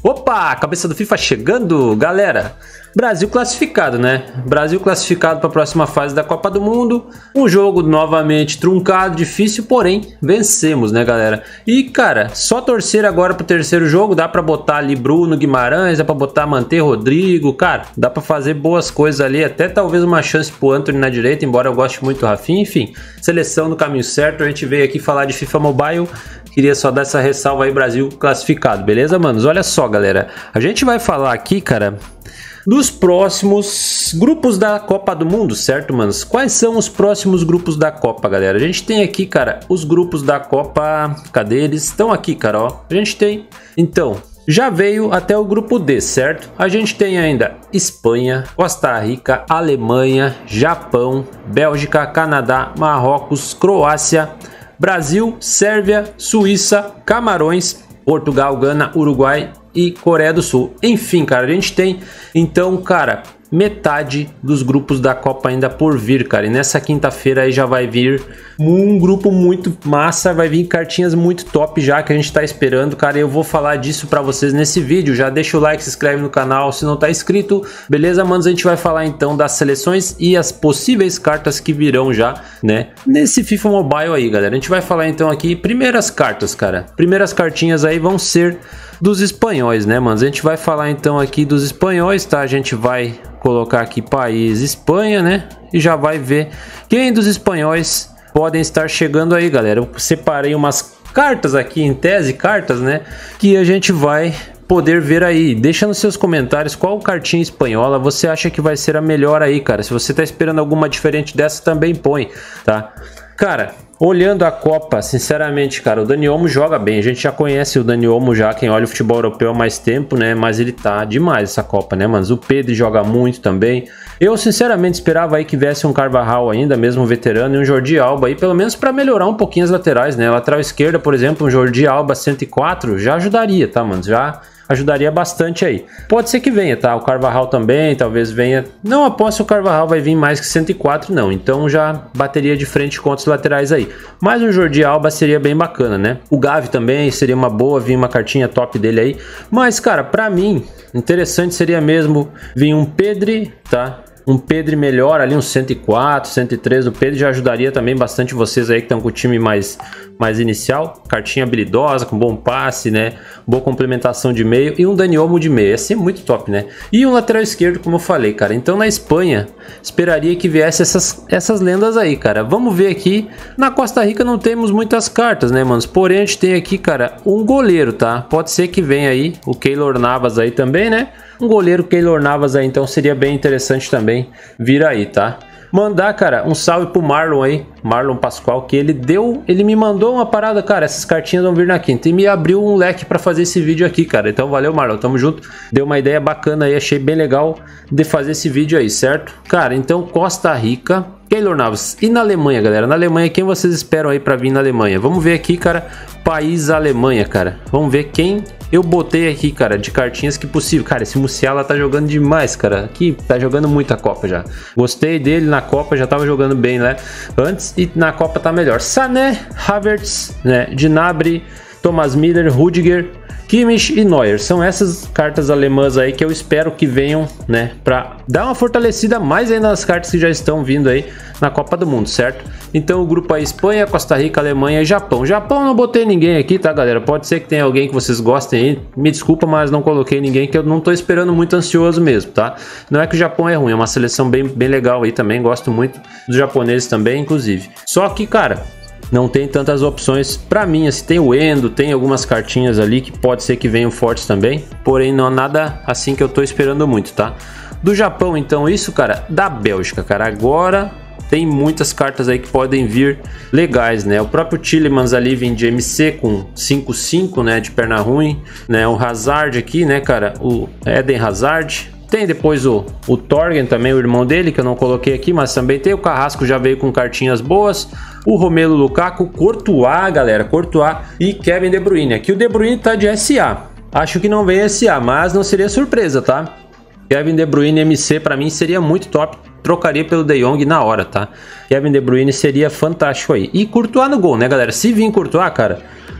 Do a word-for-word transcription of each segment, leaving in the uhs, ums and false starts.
Opa, cabeça do FIFA chegando, galera. Brasil classificado, né? Brasil classificado para a próxima fase da Copa do Mundo. Um jogo novamente truncado, difícil, porém vencemos, né, galera? E, cara, só torcer agora pro terceiro jogo. Dá para botar ali Bruno Guimarães, dá para botar manter Rodrigo, cara. Dá para fazer boas coisas ali, até talvez uma chance pro Antony na direita, embora eu goste muito do Rafinha. Enfim, seleção no caminho certo. A gente veio aqui falar de FIFA Mobile. Queria só dar essa ressalva aí, Brasil classificado, beleza, manos? Olha só, galera, a gente vai falar aqui, cara, dos próximos grupos da Copa do Mundo, certo, manos? Quais são os próximos grupos da Copa, galera? A gente tem aqui, cara, os grupos da Copa, cadê eles? Estão aqui, cara, ó, a gente tem, então, já veio até o grupo D, certo? A gente tem ainda Espanha, Costa Rica, Alemanha, Japão, Bélgica, Canadá, Marrocos, Croácia, Brasil, Sérvia, Suíça, Camarões, Portugal, Gana, Uruguai e Coreia do Sul. Enfim, cara, a gente tem, então, cara, metade dos grupos da Copa ainda por vir, cara. E nessa quinta-feira aí já vai vir um grupo muito massa, vai vir cartinhas muito top já que a gente tá esperando, cara. Eu vou falar disso pra vocês nesse vídeo. Já deixa o like, se inscreve no canal se não tá inscrito. Beleza, manos? A gente vai falar então das seleções e as possíveis cartas que virão já, né, nesse FIFA Mobile aí, galera. A gente vai falar então aqui, primeiras cartas, cara. Primeiras cartinhas aí vão ser dos espanhóis, né, manos? A gente vai falar então aqui dos espanhóis, tá? A gente vai colocar aqui país Espanha, né? E já vai ver quem dos espanhóis podem estar chegando aí, galera. Eu separei umas cartas aqui, em tese, cartas, né? Que a gente vai poder ver aí. Deixa nos seus comentários qual cartinha espanhola você acha que vai ser a melhor aí, cara. Se você tá esperando alguma diferente dessa, também põe, tá? Cara, olhando a Copa, sinceramente, cara, o Dani Olmo joga bem. A gente já conhece o Dani Olmo já, quem olha o futebol europeu há mais tempo, né? Mas ele tá demais essa Copa, né, mano? O Pedro joga muito também. Eu, sinceramente, esperava aí que viesse um Carvajal ainda, mesmo veterano, e um Jordi Alba aí, pelo menos para melhorar um pouquinho as laterais, né? A lateral esquerda, por exemplo, um Jordi Alba cento e quatro já ajudaria, tá, mano? Já ajudaria bastante aí. Pode ser que venha, tá? O Carvajal também, talvez venha. Não aposto que o Carvajal vai vir mais que cento e quatro, não. Então já bateria de frente contra os laterais aí. Mas um Jordi Alba seria bem bacana, né? O Gavi também seria uma boa, vir uma cartinha top dele aí. Mas, cara, pra mim, interessante seria mesmo vir um Pedri, tá? Um Pedri melhor ali, um cento e quatro, cento e três. O Pedri já ajudaria também bastante vocês aí que estão com o time mais, mais inicial. Cartinha habilidosa, com bom passe, né? Boa complementação de meio. E um Dani Olmo de meio. Esse é muito top, né? E um lateral esquerdo, como eu falei, cara. Então na Espanha, esperaria que viesse essas, essas lendas aí, cara. Vamos ver aqui. Na Costa Rica não temos muitas cartas, né, manos? Porém, a gente tem aqui, cara, um goleiro, tá? Pode ser que venha aí o Keylor Navas aí também, né? Um goleiro Keylor Navas aí, então seria bem interessante também vir aí, tá? Mandar, cara, um salve pro Marlon aí, Marlon Pascoal, que ele deu, ele me mandou uma parada, cara, essas cartinhas vão vir na quinta e me abriu um leque pra fazer esse vídeo aqui, cara. Então valeu, Marlon, tamo junto, deu uma ideia bacana aí, achei bem legal de fazer esse vídeo aí, certo? Cara, então Costa Rica, Keylor Navas. E na Alemanha, galera, na Alemanha, quem vocês esperam aí pra vir na Alemanha? Vamos ver aqui, cara, país Alemanha, cara. Vamos ver quem eu botei aqui, cara, de cartinhas que possível. Cara, esse Musiala tá jogando demais, cara. Aqui tá jogando muita Copa já. Gostei dele na Copa, já tava jogando bem, né? Antes, e na Copa tá melhor. Sané, Havertz, né? Gnabry, Thomas Müller, Rudiger, Kimmich e Neuer. São essas cartas alemãs aí que eu espero que venham, né, pra dar uma fortalecida mais aí nas cartas que já estão vindo aí na Copa do Mundo, certo? Então o grupo aí, Espanha, Costa Rica, Alemanha e Japão. Japão não botei ninguém aqui, tá, galera? Pode ser que tenha alguém que vocês gostem aí. Me desculpa, mas não coloquei ninguém, que eu não tô esperando muito ansioso mesmo, tá? Não é que o Japão é ruim, é uma seleção bem, bem legal aí também. Gosto muito dos japoneses também, inclusive. Só que, cara, não tem tantas opções pra mim, assim, tem o Endo, tem algumas cartinhas ali que pode ser que venham fortes também, porém não é nada assim que eu tô esperando muito, tá? Do Japão, então, isso, cara, da Bélgica, cara, agora tem muitas cartas aí que podem vir legais, né? O próprio Tielemans ali vem de M C com cinco cinco, né, de perna ruim, né? O Hazard aqui, né, cara, o Eden Hazard. Tem depois o, o Torgen também, o irmão dele, que eu não coloquei aqui, mas também tem o Carrasco, já veio com cartinhas boas. O Romelu Lukaku, Courtois, galera, Courtois e Kevin De Bruyne. Aqui o De Bruyne tá de S A. Acho que não vem S A, mas não seria surpresa, tá? Kevin De Bruyne M C pra mim seria muito top. Trocaria pelo De Jong na hora, tá? Kevin De Bruyne seria fantástico aí. E Courtois no gol, né, galera? Se vir Courtois, cara,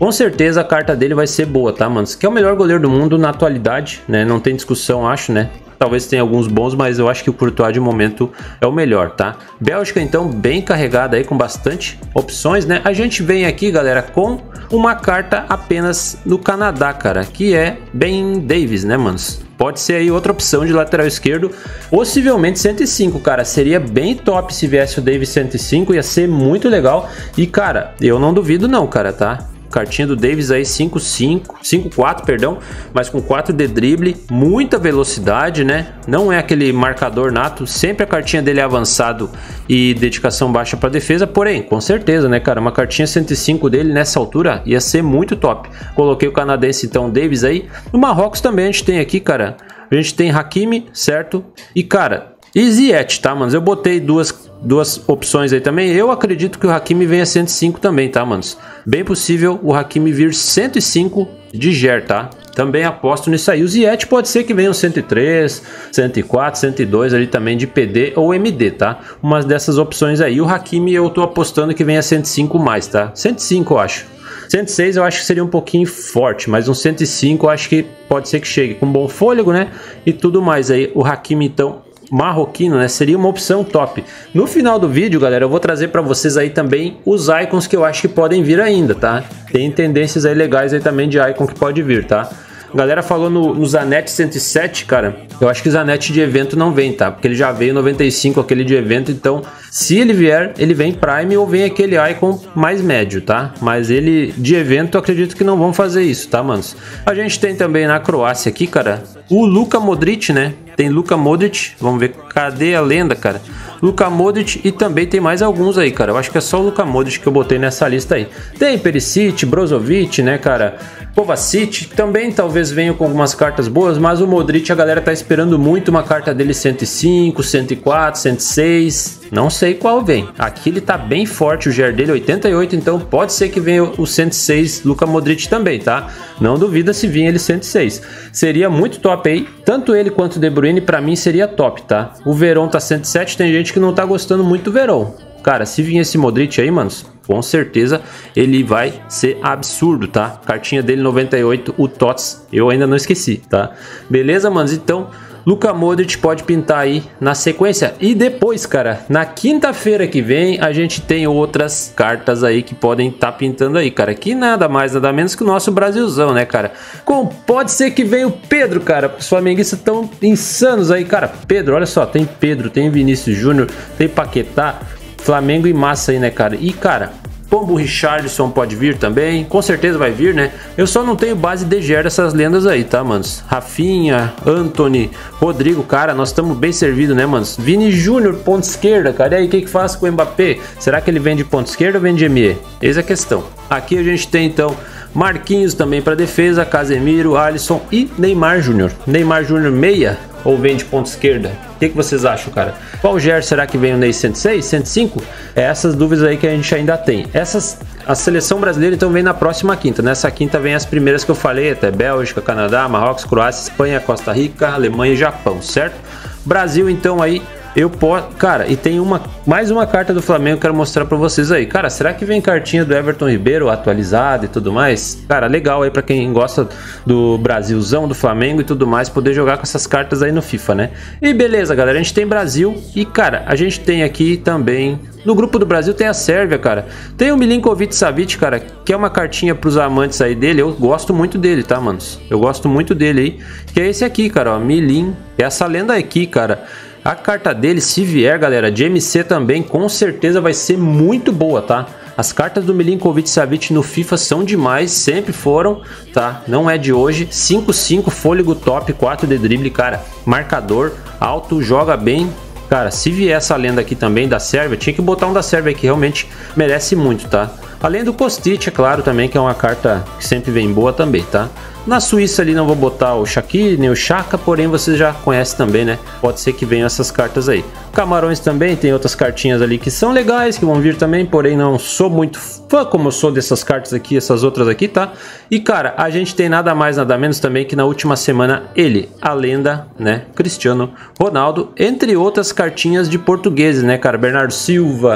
com certeza a carta dele vai ser boa, tá, mano? Que é o melhor goleiro do mundo na atualidade, né? Não tem discussão, acho, né? Talvez tenha alguns bons, mas eu acho que o Courtois de momento é o melhor, tá? Bélgica, então, bem carregada aí, com bastante opções, né? A gente vem aqui, galera, com uma carta apenas no Canadá, cara, que é Ben Davies, né, manos? Pode ser aí outra opção de lateral esquerdo, possivelmente cento e cinco, cara. Seria bem top se viesse o Davies cento e cinco, ia ser muito legal. E, cara, eu não duvido não, cara, tá? Cartinha do Davies aí cinco cinco, cinco quatro, perdão, mas com quatro de drible, muita velocidade, né? Não é aquele marcador nato, sempre a cartinha dele é avançado e dedicação baixa para defesa, porém, com certeza, né, cara, uma cartinha cento e cinco dele nessa altura ia ser muito top. Coloquei o canadense, então, Davies aí. No Marrocos também a gente tem aqui, cara, a gente tem Hakimi, certo? E, cara, e Ziyech, tá, manos? Eu botei duas duas opções aí também. Eu acredito que o Hakimi venha cento e cinco também, tá, manos? Bem possível o Hakimi vir cento e cinco de Ger, tá? Também aposto nisso aí. O Ziyech pode ser que venha um cento e três, cento e quatro, cento e dois ali também de P D ou M D, tá? Umas dessas opções aí. O Hakimi eu tô apostando que venha cento e cinco mais, tá? cento e cinco eu acho. cento e seis eu acho que seria um pouquinho forte, mas um cento e cinco eu acho que pode ser que chegue com bom fôlego, né? E tudo mais aí. O Hakimi, então, marroquino, né? Seria uma opção top. No final do vídeo, galera, eu vou trazer para vocês aí também os icons que eu acho que podem vir ainda, tá? Tem tendências aí legais aí também de icon que pode vir, tá? A galera falou no, no Zanetti cento e sete, cara. Eu acho que o Zanetti de evento não vem, tá? Porque ele já veio noventa e cinco, aquele de evento. Então, se ele vier, ele vem Prime ou vem aquele Icon mais médio, tá? Mas ele de evento, eu acredito que não vão fazer isso, tá, manos? A gente tem também na Croácia aqui, cara, o Luka Modric, né? Tem Luka Modric. Vamos ver, cadê a lenda, cara? Luka Modric e também tem mais alguns aí, cara. Eu acho que é só o Luka Modric que eu botei nessa lista aí. Tem Perisic, Brozovic, né, cara? Kovacic, também talvez venham com algumas cartas boas, mas o Modric a galera tá esperando muito uma carta dele cento e cinco, cento e quatro, cento e seis, não sei qual vem. Aqui ele tá bem forte, o G E R dele oitenta e oito, então pode ser que venha o cento e seis Luka Modric também, tá? Não duvida se vir ele cento e seis. Seria muito top aí, tanto ele quanto o De Bruyne pra mim seria top, tá? O Verón tá cento e sete, tem gente que não tá gostando muito do Verón. Cara, se vir esse Modric aí, manos, com certeza ele vai ser absurdo, tá? Cartinha dele noventa e oito, o Tots, eu ainda não esqueci, tá? Beleza, manos? Então, Luka Modric pode pintar aí na sequência. E depois, cara, na quinta-feira que vem, a gente tem outras cartas aí que podem estar tá pintando aí, cara. Que nada mais, nada menos que o nosso Brasilzão, né, cara? Com, pode ser que venha o Pedro, cara. Os flamenguistas estão insanos aí, cara. Pedro, olha só, tem Pedro, tem Vinícius Júnior, tem Paquetá. Flamengo em massa aí, né, cara? E, cara, Pombo Richarlison pode vir também. Com certeza vai vir, né? Eu só não tenho base de Ger dessas lendas aí, tá, manos? Rafinha, Antony, Rodrigo, cara, nós estamos bem servidos, né, manos? Vini Júnior, ponta esquerda, cara. E aí, o que que faz com o Mbappé? Será que ele vem de ponta esquerda ou vem de M E? Eis a questão. Aqui a gente tem, então, Marquinhos também para defesa, Casemiro, Alisson e Neymar Júnior. Neymar Júnior meia ou vem de ponta esquerda? O que que vocês acham, cara? Qual G E R será que vem o Ney cento e seis, cento e cinco? É essas dúvidas aí que a gente ainda tem. Essas, a seleção brasileira então vem na próxima quinta. Nessa quinta vem as primeiras que eu falei, até Bélgica, Canadá, Marrocos, Croácia, Espanha, Costa Rica, Alemanha e Japão, certo? Brasil então aí, eu posso... Cara, e tem uma mais uma carta do Flamengo que eu quero mostrar pra vocês aí. Cara, será que vem cartinha do Everton Ribeiro atualizada e tudo mais? Cara, legal aí pra quem gosta do Brasilzão, do Flamengo e tudo mais, poder jogar com essas cartas aí no FIFA, né? E beleza, galera, a gente tem Brasil e, cara, a gente tem aqui também... No grupo do Brasil tem a Sérvia, cara. Tem o Milinkovic Savic, cara, que é uma cartinha pros amantes aí dele. Eu gosto muito dele, tá, manos? Eu gosto muito dele aí. Que é esse aqui, cara, ó, Milin. É essa lenda aqui, cara. A carta dele, se vier, galera, de M C também, com certeza vai ser muito boa, tá? As cartas do Milinkovic Savic no FIFA são demais, sempre foram, tá? Não é de hoje. cinco cinco, fôlego top, quatro de drible, cara. Marcador, alto, joga bem. Cara, se vier essa lenda aqui também da Sérvia, tinha que botar um da Sérvia que realmente merece muito, tá? Além do Kostic, é claro, também, que é uma carta que sempre vem boa também, tá? Na Suíça ali não vou botar o Shaqiri, nem o Chaka, porém você já conhece também, né? Pode ser que venham essas cartas aí. Camarões também, tem outras cartinhas ali que são legais, que vão vir também, porém não sou muito fã como eu sou dessas cartas aqui, essas outras aqui, tá? E, cara, a gente tem nada mais, nada menos também que na última semana ele, a lenda, né? Cristiano Ronaldo, entre outras cartinhas de portugueses, né, cara? Bernardo Silva...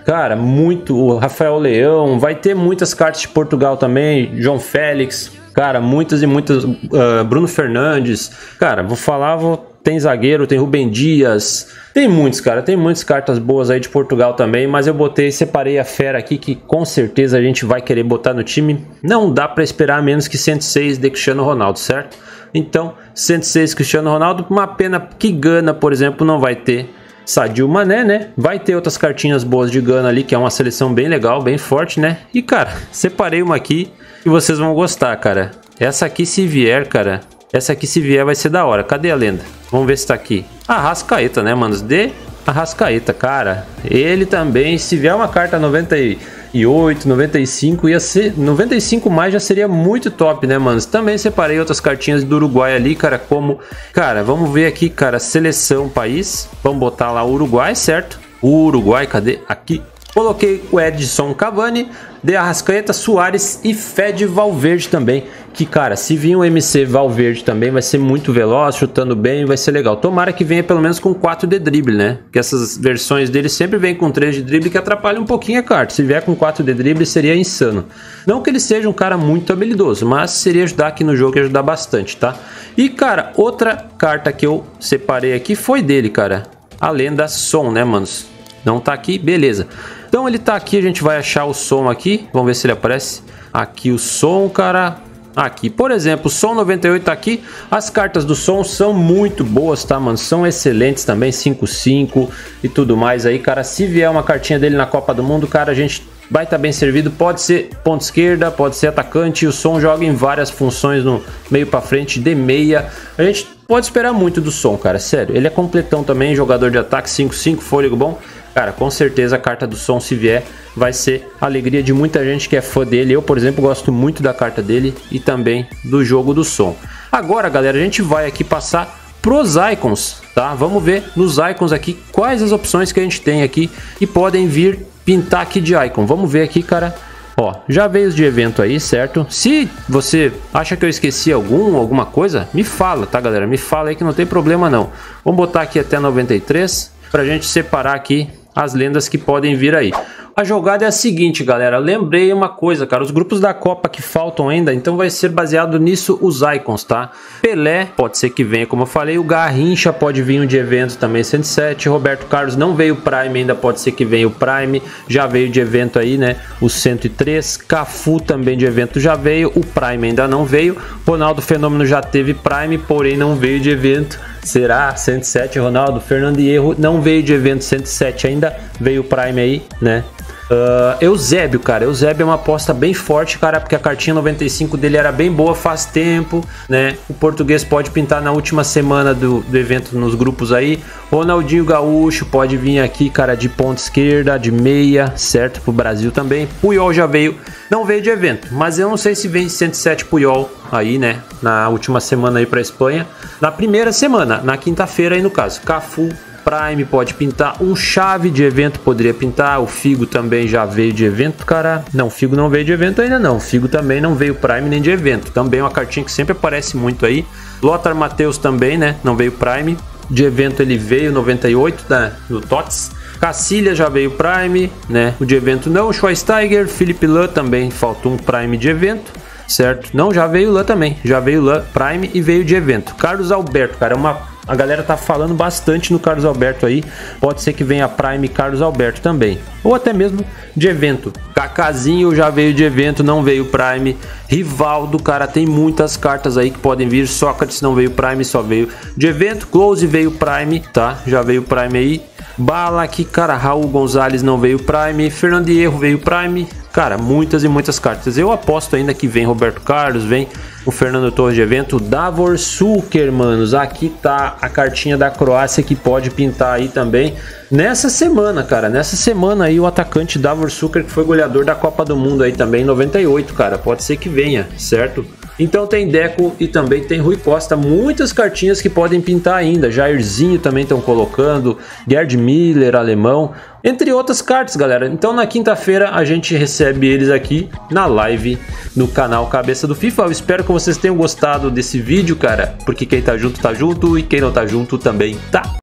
Cara, muito. O Rafael Leão, vai ter muitas cartas de Portugal também, João Félix, cara, muitas e muitas, uh, Bruno Fernandes, cara, vou falar, vou, tem zagueiro, tem Rubem Dias, tem muitos, cara, tem muitas cartas boas aí de Portugal também, mas eu botei, separei a fera aqui que com certeza a gente vai querer botar no time, não dá pra esperar menos que cento e seis de Cristiano Ronaldo, certo? Então, cento e seis Cristiano Ronaldo, uma pena que Gana, por exemplo, não vai ter Sadio Mané, né? Vai ter outras cartinhas boas de Gana ali, que é uma seleção bem legal, bem forte, né? E, cara, separei uma aqui que vocês vão gostar, cara. Essa aqui, se vier, cara, essa aqui, se vier, vai ser da hora. Cadê a lenda? Vamos ver se tá aqui. Arrascaeta, né, manos? De Arrascaeta, cara. Ele também, se vier uma carta noventa e oito, noventa e cinco, ia ser... noventa e cinco mais já seria muito top, né, manos? Também separei outras cartinhas do Uruguai ali, cara, como... Cara, vamos ver aqui, cara, seleção, país. Vamos botar lá o Uruguai, certo? O Uruguai, cadê? Aqui. Coloquei o Edson Cavani, De Arrascaeta, Suárez e Fede Valverde também. Que, cara, se vir um M C Valverde também, vai ser muito veloz, chutando bem, vai ser legal. Tomara que venha pelo menos com quatro de drible, né? Porque essas versões dele sempre vêm com três de drible, que atrapalha um pouquinho a carta. Se vier com quatro de drible, seria insano. Não que ele seja um cara muito habilidoso, mas seria ajudar aqui no jogo e ajudar bastante, tá? E, cara, outra carta que eu separei aqui foi dele, cara. A lenda Son, né, manos? Não tá aqui, beleza. Então ele tá aqui, a gente vai achar o som aqui. Vamos ver se ele aparece. Aqui o som, cara. Aqui, por exemplo, o som noventa e oito tá aqui. As cartas do som são muito boas, tá, mano? São excelentes também, cinco cinco e tudo mais aí, cara. Se vier uma cartinha dele na Copa do Mundo, cara, a gente vai estar bem servido. Pode ser ponta esquerda, pode ser atacante. O som joga em várias funções no meio pra frente, de meia. A gente pode esperar muito do som, cara, sério. Ele é completão também, jogador de ataque, cinco cinco, fôlego bom. Cara, com certeza a carta do som, se vier, vai ser a alegria de muita gente que é fã dele. Eu, por exemplo, gosto muito da carta dele e também do jogo do som. Agora, galera, a gente vai aqui passar pros icons, tá? Vamos ver nos icons aqui quais as opções que a gente tem aqui e podem vir pintar aqui de icon. Vamos ver aqui, cara. Ó, já veio os de evento aí, certo? Se você acha que eu esqueci algum, alguma coisa, me fala, tá, galera? Me fala aí que não tem problema não. Vamos botar aqui até noventa e três pra gente separar aqui as lendas que podem vir aí. A jogada é a seguinte, galera, lembrei uma coisa, cara, os grupos da Copa que faltam ainda, então vai ser baseado nisso os icons, tá? Pelé, pode ser que venha, como eu falei, o Garrincha pode vir um de evento também, cento e sete, Roberto Carlos não veio o Prime ainda, pode ser que venha o Prime, já veio de evento aí, né, o cento e três, Cafu também de evento já veio, o Prime ainda não veio, Ronaldo Fenômeno já teve Prime, porém não veio de evento. Será? cento e sete, Ronaldo, Fernando Hierro não veio de evento, cento e sete ainda, veio o Prime aí, né? Uh, Eusébio, cara, Eusébio é uma aposta bem forte, cara, porque a cartinha noventa e cinco dele era bem boa faz tempo, né? O português pode pintar na última semana do, do evento nos grupos aí. Ronaldinho Gaúcho pode vir aqui, cara, de ponta esquerda, de meia, certo? Pro Brasil também. Puyol já veio, não veio de evento, mas eu não sei se vem cento e sete Puyol aí, né? Na última semana aí pra Espanha. Na primeira semana, na quinta-feira aí no caso. Cafu, Prime pode pintar, um Chave de evento poderia pintar, o Figo também já veio de evento, cara, não, o Figo não veio de evento ainda não, o Figo também não veio Prime nem de evento, também é uma cartinha que sempre aparece muito aí, Lothar Matthäus também, né, não veio Prime, de evento ele veio, noventa e oito, né, no Tots, Cacilha já veio Prime, né, o de evento não, Schweinsteiger, Felipe Lan também, faltou um Prime de evento, certo, não, já veio Lan também, já veio Lan Prime e veio de evento, Carlos Alberto, cara, é uma... A galera tá falando bastante no Carlos Alberto aí. Pode ser que venha Prime Carlos Alberto também. Ou até mesmo de evento. Cacazinho já veio de evento, não veio Prime. Rivaldo, cara, tem muitas cartas aí que podem vir. Sócrates não veio Prime, só veio de evento. Close veio Prime, tá? Já veio Prime aí. Bala aqui, cara, Raul Gonzalez não veio Prime. Fernando Hierro veio Prime. Cara, muitas e muitas cartas. Eu aposto ainda que vem Roberto Carlos, vem o Fernando Torres de evento. Davor Suker, manos. Aqui tá a cartinha da Croácia que pode pintar aí também. Nessa semana, cara. Nessa semana aí o atacante Davor Suker, que foi goleador da Copa do Mundo aí também, noventa e oito, cara. Pode ser que venha, certo? Então tem Deco e também tem Rui Costa. Muitas cartinhas que podem pintar ainda. Jairzinho também estão colocando. Gerd Miller, alemão. Entre outras cartas, galera. Então na quinta-feira a gente recebe eles aqui na live no canal Cabeça do FIFA. Eu espero que vocês tenham gostado desse vídeo, cara. Porque quem tá junto, tá junto. E quem não tá junto também tá.